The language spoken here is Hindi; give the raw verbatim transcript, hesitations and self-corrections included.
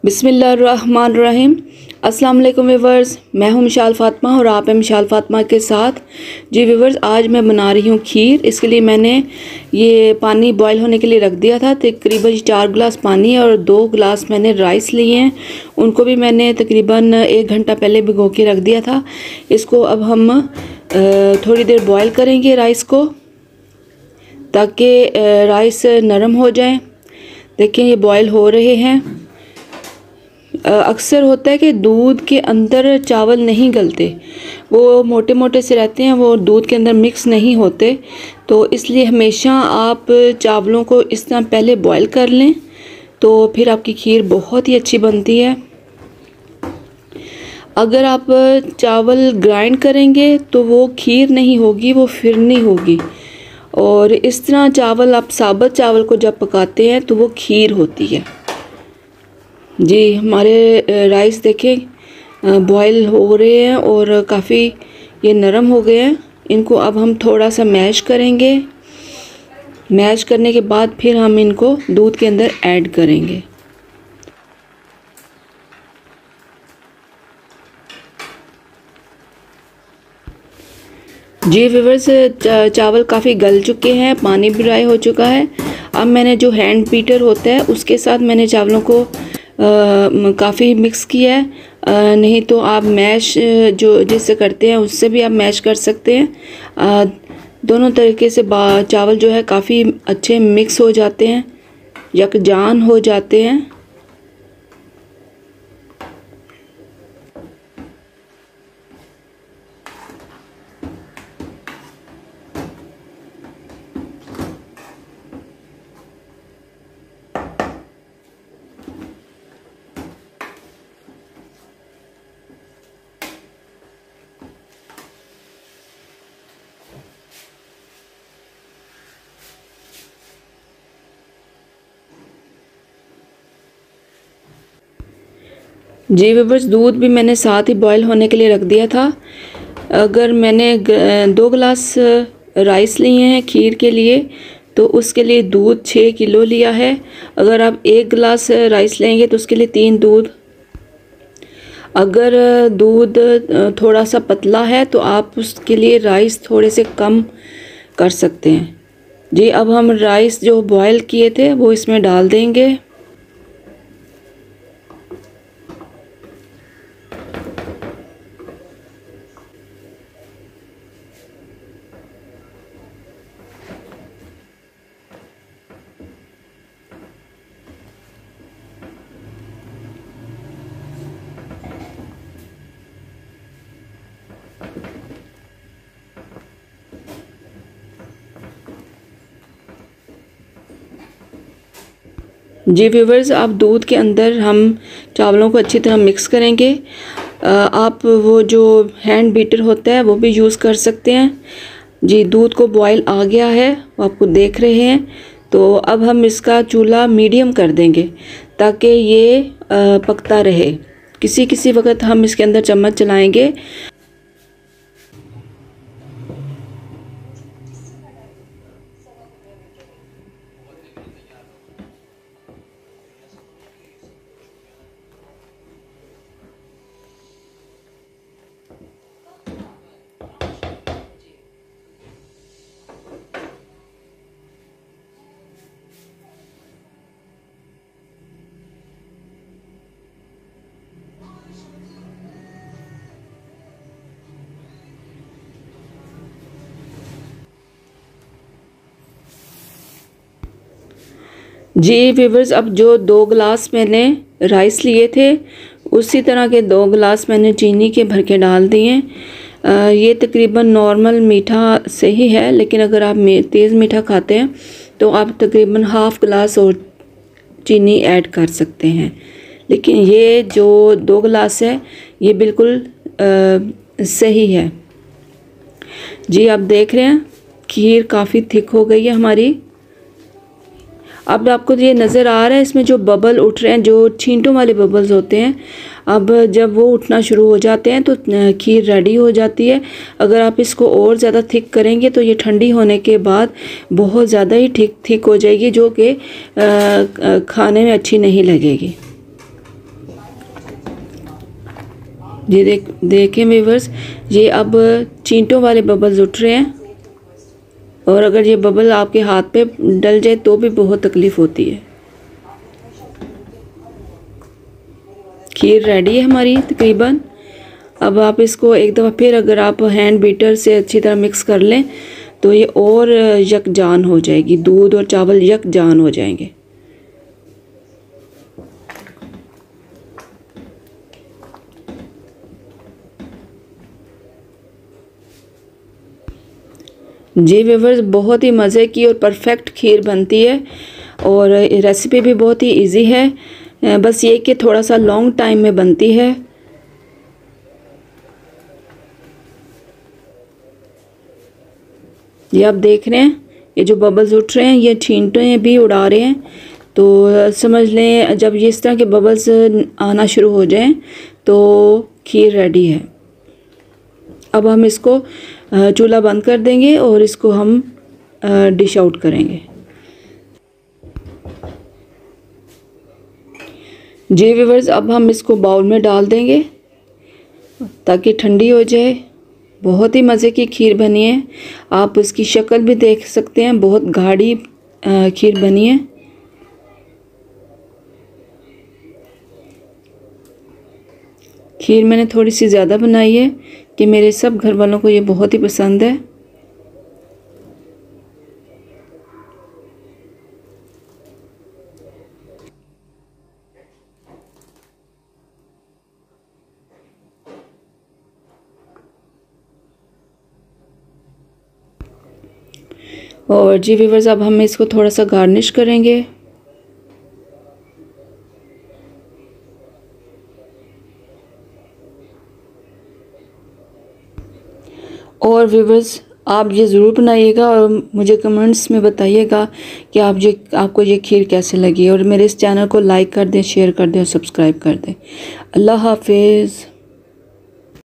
बिस्मिल्लाहिर्रहमानिर्रहीम। अस्सलाम वालेकुम व्यूवर्स, मैं हूं मिशाल फ़ातिमा और आप हैं मिशाल फ़ातिमा के साथ। जी व्यूवर्स, आज मैं बना रही हूं खीर। इसके लिए मैंने ये पानी बॉईल होने के लिए रख दिया था। तकरीबन चार गिलास पानी और दो गिलास मैंने राइस लिए हैं। उनको भी मैंने तकरीबन एक घंटा पहले भिगो के रख दिया था। इसको अब हम थोड़ी देर बॉईल करेंगे राइस को, ताकि राइस नरम हो जाए। देखिए ये बॉईल हो रहे हैं। अक्सर होता है कि दूध के अंदर चावल नहीं गलते, वो मोटे मोटे से रहते हैं, वो दूध के अंदर मिक्स नहीं होते। तो इसलिए हमेशा आप चावलों को इस तरह पहले बॉईल कर लें, तो फिर आपकी खीर बहुत ही अच्छी बनती है। अगर आप चावल ग्राइंड करेंगे तो वो खीर नहीं होगी, वो फिरनी होगी। और इस तरह चावल आप साबुत चावल को जब पकाते हैं तो वो खीर होती है। जी हमारे राइस देखें बॉईल हो रहे हैं और काफ़ी ये नरम हो गए हैं। इनको अब हम थोड़ा सा मैश करेंगे। मैश करने के बाद फिर हम इनको दूध के अंदर ऐड करेंगे। जी व्यूअर्स, चावल काफ़ी गल चुके हैं, पानी भी ड्राई हो चुका है। अब मैंने जो हैंड बीटर होता है उसके साथ मैंने चावलों को काफ़ी मिक्स किया है। आ, नहीं तो आप मैश जो जिससे करते हैं उससे भी आप मैश कर सकते हैं। आ, दोनों तरीके से चावल जो है काफ़ी अच्छे मिक्स हो जाते हैं, यकजान हो जाते हैं। जी व्यूअर्स, दूध भी मैंने साथ ही बॉईल होने के लिए रख दिया था। अगर मैंने दो गिलास राइस लिए हैं खीर के लिए, तो उसके लिए दूध छः किलो लिया है। अगर आप एक गिलास राइस लेंगे तो उसके लिए तीन दूध। अगर दूध थोड़ा सा पतला है तो आप उसके लिए राइस थोड़े से कम कर सकते हैं। जी अब हम राइस जो बॉईल किए थे वो इसमें डाल देंगे। जी व्यूवर्स, अब दूध के अंदर हम चावलों को अच्छी तरह मिक्स करेंगे। आप वो जो हैंड बीटर होता है वो भी यूज़ कर सकते हैं। जी दूध को बॉईल आ गया है, वो आपको देख रहे हैं। तो अब हम इसका चूल्हा मीडियम कर देंगे ताकि ये पकता रहे। किसी किसी वक्त हम इसके अंदर चम्मच चलाएंगे। जी व्यूवर्स, अब जो दो गिलास मैंने राइस लिए थे उसी तरह के दो गिलास मैंने चीनी के भर के डाल दिए हैं। ये तकरीबन नॉर्मल मीठा से ही है, लेकिन अगर आप तेज़ मीठा खाते हैं तो आप तकरीबन हाफ़ गिलास और चीनी ऐड कर सकते हैं। लेकिन ये जो दो गिलास है ये बिल्कुल आ, सही है। जी आप देख रहे हैं खीर काफ़ी थिक हो गई है हमारी। अब आपको ये नज़र आ रहा है इसमें जो बबल उठ रहे हैं, जो छींटों वाले बबल्स होते हैं, अब जब वो उठना शुरू हो जाते हैं तो खीर रेडी हो जाती है। अगर आप इसको और ज़्यादा थिक करेंगे तो ये ठंडी होने के बाद बहुत ज़्यादा ही थिक थिक हो जाएगी, जो कि खाने में अच्छी नहीं लगेगी। ये देख देखें व्यूअर्स, ये अब चींटों वाले बबल्स उठ रहे हैं, और अगर ये बबल आपके हाथ पे डल जाए तो भी बहुत तकलीफ़ होती है। खीर रेडी है हमारी तकरीबन। अब आप इसको एक दफ़ा फिर अगर आप हैंड बीटर से अच्छी तरह मिक्स कर लें तो ये और यकजान हो जाएगी, दूध और चावल यकजान हो जाएंगे। जी व्यूअर्स, बहुत ही मज़े की और परफेक्ट खीर बनती है, और रेसिपी भी बहुत ही इजी है, बस ये कि थोड़ा सा लॉन्ग टाइम में बनती है। ये आप देख रहे हैं, ये जो बबल्स उठ रहे हैं ये छींटे भी उड़ा रहे हैं, तो समझ लें जब ये इस तरह के बबल्स आना शुरू हो जाएं तो खीर रेडी है। अब हम इसको चूल्हा बंद कर देंगे और इसको हम डिश आउट करेंगे। जी व्यूअर्स, अब हम इसको बाउल में डाल देंगे ताकि ठंडी हो जाए। बहुत ही मज़े की खीर बनी है, आप इसकी शक्ल भी देख सकते हैं, बहुत गाढ़ी खीर बनी है। खीर मैंने थोड़ी सी ज़्यादा बनाई है कि मेरे सब घर वालों को ये बहुत ही पसंद है। और जी व्यूअर्स, अब हम इसको थोड़ा सा गार्निश करेंगे। और व्यूअर्स, आप ये ज़रूर बनाइएगा और मुझे कमेंट्स में बताइएगा कि आप ये आपको ये खीर कैसे लगी, और मेरे इस चैनल को लाइक कर दें, शेयर कर दें और सब्सक्राइब कर दें। अल्लाह हाफिज़।